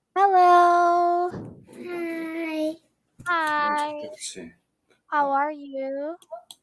Hello. Hi. Hi. 그렇지. How are you?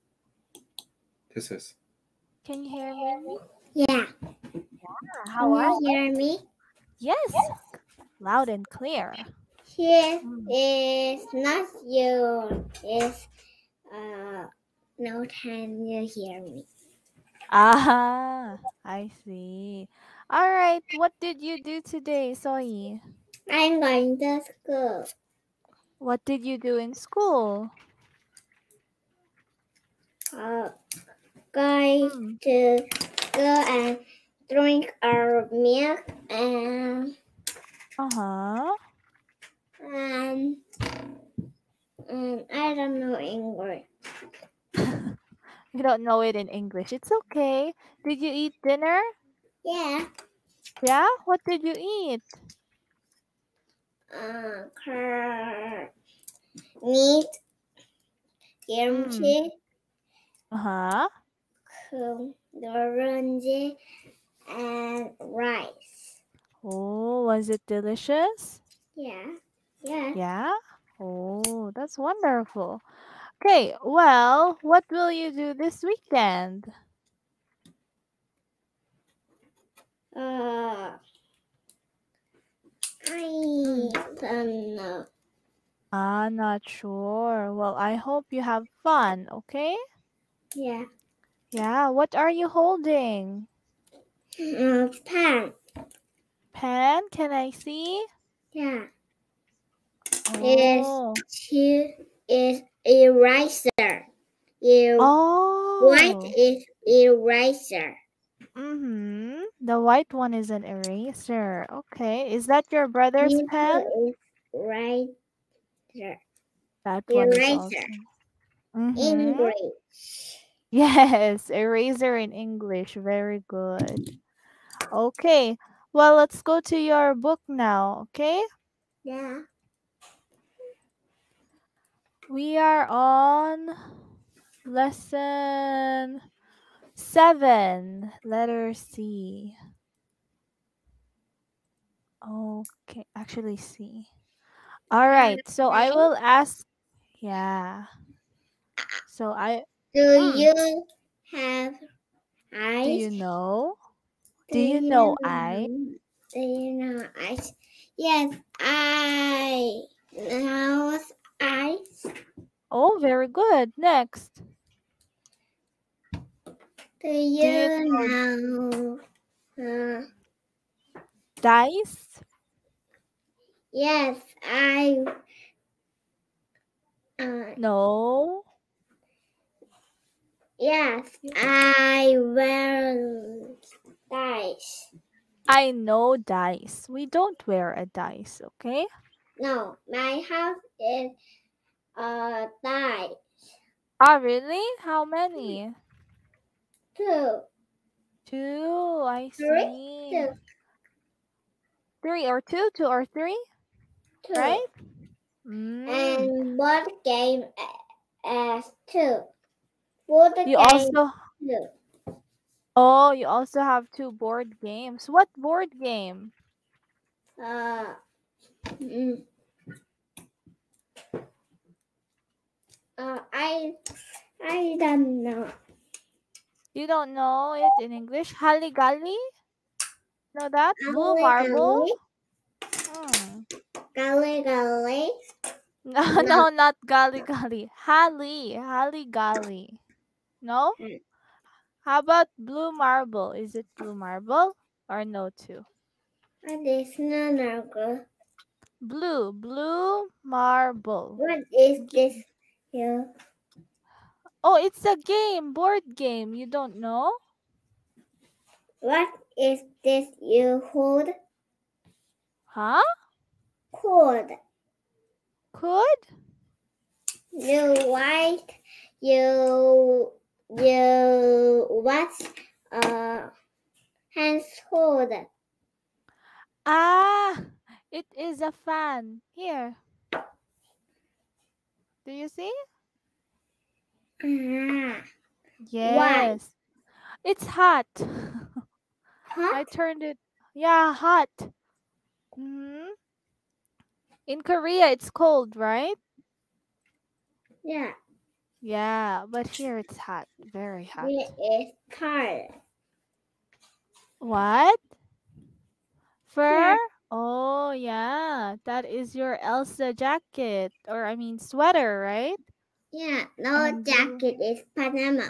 됐어. Can you hear me? Yeah. How Can are you you? hear me? Yes. Loud and clear. Here Mm. is not you. Is no can you hear me? Ah, I see. All right. What did you do today, Soyi? I'm going to school. What did you do in school? Going Mm. to school and drink our milk Uh-huh. and I don't know English. You don't know it in English. It's okay. Did you eat dinner? Yeah. Yeah? What did you eat? Meat, Mm. kimchi, Uh-huh. orange, and rice. Oh, was it delicious? Yeah. Yeah. Yeah? Oh, that's wonderful. Okay, well, what will you do this weekend? I Hmm. don't know. Not sure. Well, I hope you have fun, okay? Yeah. Yeah, what are you holding? Pen. Pen? Can I see? Yeah. Is Oh. is eraser. White Oh. is eraser. Mm-hmm. The white one is an eraser. Okay. Is that your brother's pen? Yellow is eraser. That one is also. Eraser. Mm-hmm. English. Yes, eraser in English. Very good. Okay. Well, let's go to your book now, okay? Yeah. We are on lesson 7, letter C. Okay, actually C. All right. So I will ask, yeah. So Do mm, you have do eyes? you know? Do Do you you know I? know? Do you know eyes? Yes, I know eyes. Oh, very good. Next. Do Do you you know know? Uh, dice? yes, I. Uh, No. yes, I wear dice. I know dice. We don't wear a dice, okay? No, my house is dice. Ah, really? How many? Two, 2. I three, see. two, 3 or 2? 2 or 3? two, Right? Mm. and board game as two. Board You game also two. Oh, you also have 2 board games. What board game? Uh, mm, I don't know. You don't know it in English? Halligalli? Know that? Blue Gully marble? gully, Hmm. gully gully. No, No. no, not golly golly. Halligalli. No? How about blue marble? Is it blue marble or no too? What is no. Blue marble. What is G- this here? Oh, it's a game, board game. You don't know? What is this you hold? Huh? Cord. Could? You white. What? Hands hold. Ah, it is a fan. Here. Do you see? Ah, why? Yes. It's hot. I Hot? turned it. Yeah, hot. Hmm. In Korea, it's cold, right? Yeah. Yeah, but here it's hot. Very hot. It is cold. What? Fur? Yeah. Oh, yeah. That is your Elsa jacket. Or, I mean, sweater, right? Yeah. No And you. jacket is Panama.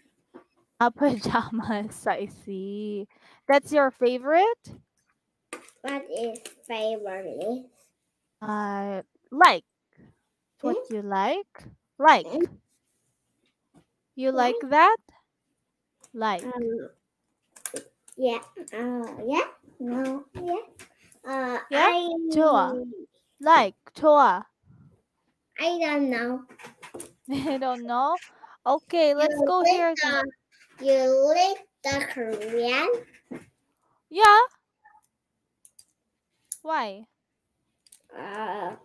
Pajamas, I see. That's your favorite? What is favorite? Uh, like. What Hmm? you like? Like. You like What? that? Like. Um. Yeah. Yeah. No. Yeah. Yeah? 좋아. Like. 좋아. I don't know. I don't know. Okay, You let's go live here. the Korean? Yeah. Why? Uh.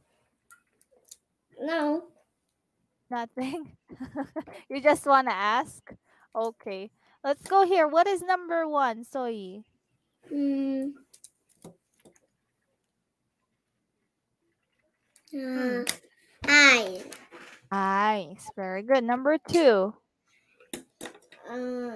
No. Nothing. You just want to ask? Okay. Let's go here. What is number one, Soyi? Hmm. Hmm. I. Eyes. Very good. Number two. Uh.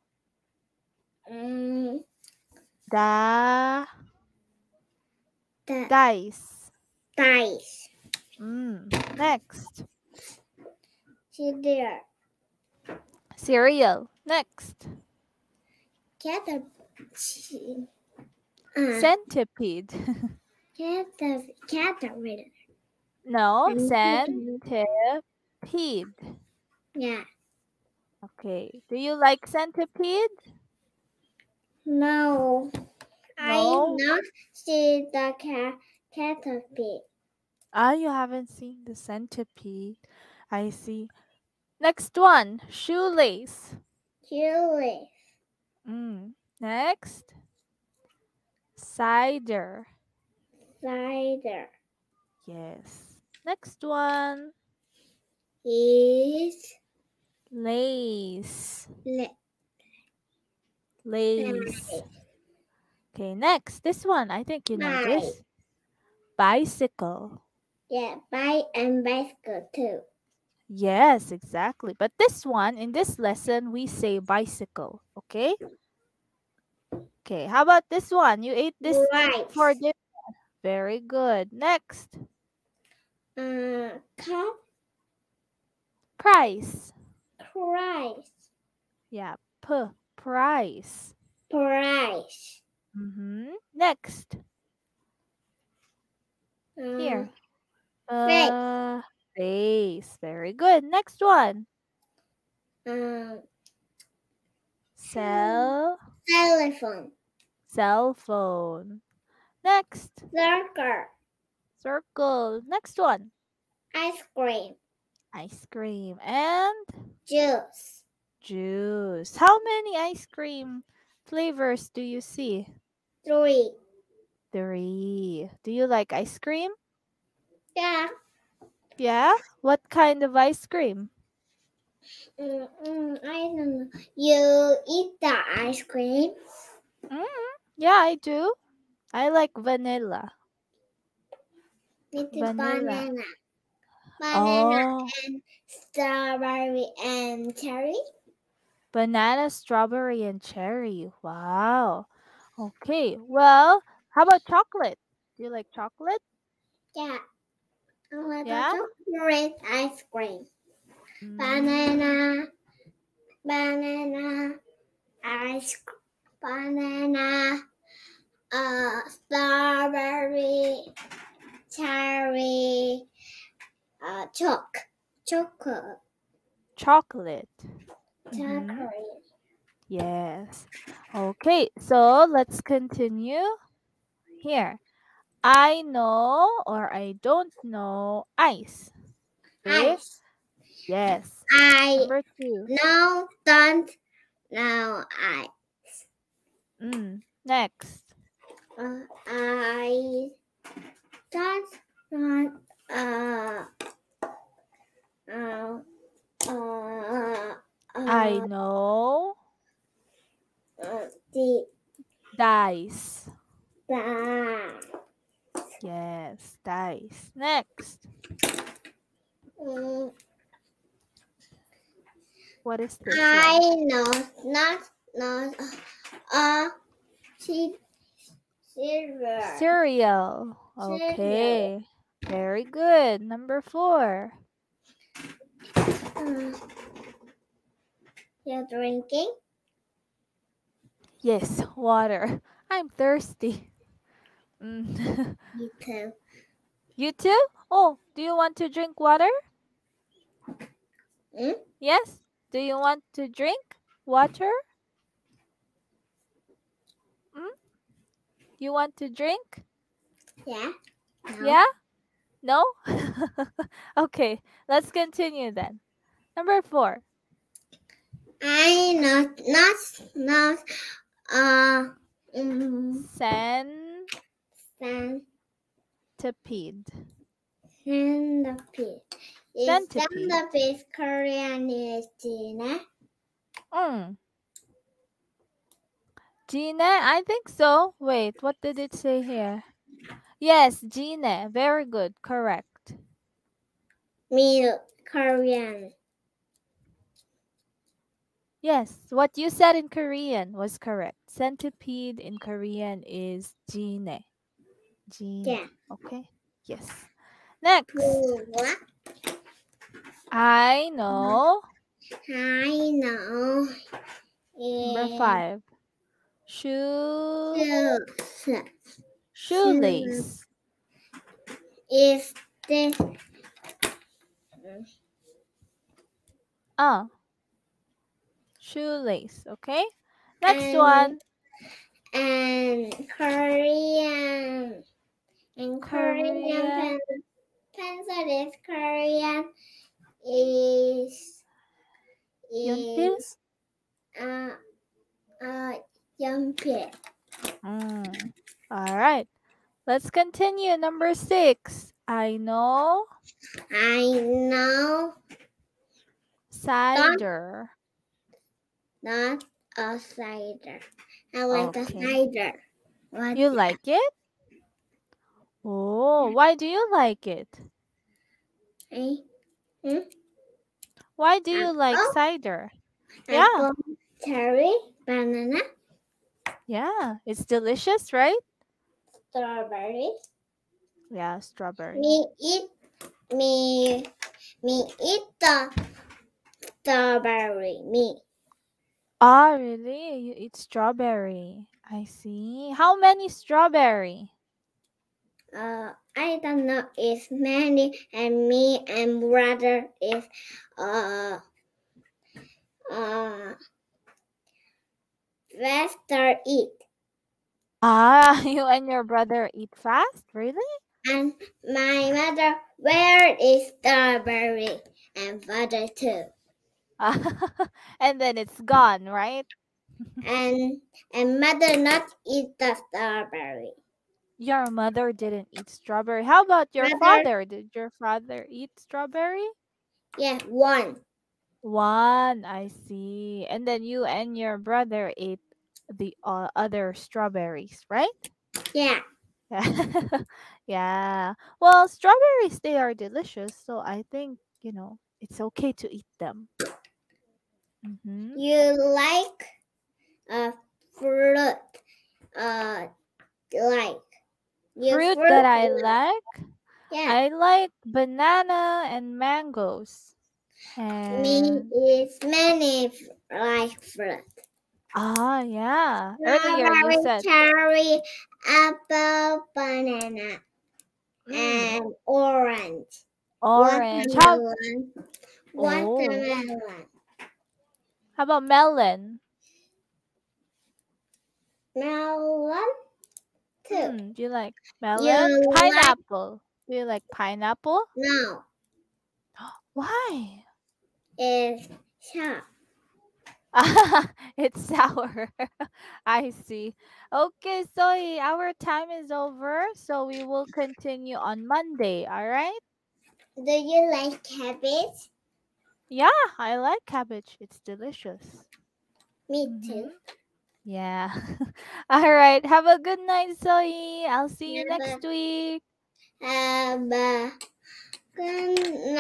Um. Da. The Dice. dice. Next. See there. Cereal. Next. Get a. Centipede. Caterpillar. No. Centipede. Centipede. Yeah. Okay. Do you like centipede? No. I No. not see the caterpillar. Ah, you haven't seen the centipede. I see. Next one. Shoelace. Chili. Next. Cider. Cider. Yes. Next one. Is Lace. le- Lace. Okay, next. This one. I think you know bike. this. Bicycle. Yeah, bike and bicycle too. Yes, exactly. But this one, in this lesson, we say bicycle. Okay? Okay, how about this one? You ate this for Rice. dinner. Very good. Next. Cat Price. price. Yeah, price. Price. Next. Uh, Here. face. Face. Very good. Next one. Um, Cell. telephone. Cell phone. Next. Circle. Circle. Next one. Ice cream. Ice cream. And Juice. juice. How many ice cream flavors do you see? 3. 3. Do you like ice cream? Yeah. Yeah? What kind of ice cream? I don't know. You eat the ice cream? Yeah, I do. I like vanilla. With the Vanilla. banana. Oh, And strawberry and cherry? banana, strawberry, and cherry. Wow. Okay. Well, how about chocolate? Do you like chocolate? Yeah. I want a Yeah? chocolate ice cream. Mm, Banana ice banana strawberry cherry chocolate chocolate. chocolate. Yes. Okay. So let's continue here. I know or I don't know ice. Okay. Ice. Yes. I Number 2. don't know ice. Next. I don't want uh, I know the dice. the Yes. Yes, dice. Next. Mm, What is this I one? know, not, silver. Cereal. Cereal. Okay. Very good. Number 4. You're drinking? Yes, water. I'm thirsty. Mm. Me too. You too? Oh, do you want to drink water? Mm? Yes? Do you want to drink water? Mm? You want to drink? Yeah. No. Yeah? No? Okay, let's continue then. Number 4. I not Centipede. centipede. Is Centipede. centipede Korean is Gina? Mm. Gine? I think so. Wait, what did it say here? Yes, Gine. Very good. Correct. Me Korean. Yes, what you said in Korean was correct. Centipede in Korean is Gine. Gine. Yeah. Okay. Yes. Next. What? I know. I know. Number 5. Shoelace. Is this Shoelace. Okay. Next and one. and Korean and Korean Korean. pencil is Korean is Yunpil. uh Yumpil. All right. Let's continue. Number 6. I know. I know Cider. not a cider. I like the Okay. cider. What? You like it? Oh, why do you like it? Eh? Why do you like Apple, cider? Yeah. apple, cherry, banana, Yeah, it's delicious, right? strawberry. Yeah, strawberry. Me eat the strawberry. Me. Ah, really? You eat strawberry. I see. How many strawberry? I don't know. It's many, and me and brother is faster eat. Ah, you and your brother eat fast? Really? And my mother, where is strawberry? And father too. And then it's gone, right? And mother not eat the strawberry. Your mother didn't eat strawberry. How about your Mother, father? Did your father eat strawberry? yeah, one. One, I see. And then you and your brother ate the other strawberries, right? Yeah. Yeah. Yeah. Well, strawberries, they are delicious. So I think, it's okay to eat them. Mm-hmm. You like fruit? Like Fruit that I like. like? Yeah. I like banana and mangoes. Me And is many like fruit. yeah. Earlier you Strawberry, said cherry, apple, banana, and orange. orange. Watermelon. Oh, Watermelon. how about melon? Melon too. Do you like melon? You like Pineapple. Do you like pineapple? no? Why? It's sharp. It's sour. I see. Okay, so our time is over, so we will continue on Monday, all right? Do you like cabbage? Yeah, I like cabbage. It's delicious. Me too. Yeah. All right. Have a good night, Zoe. I'll see you Have next week. have a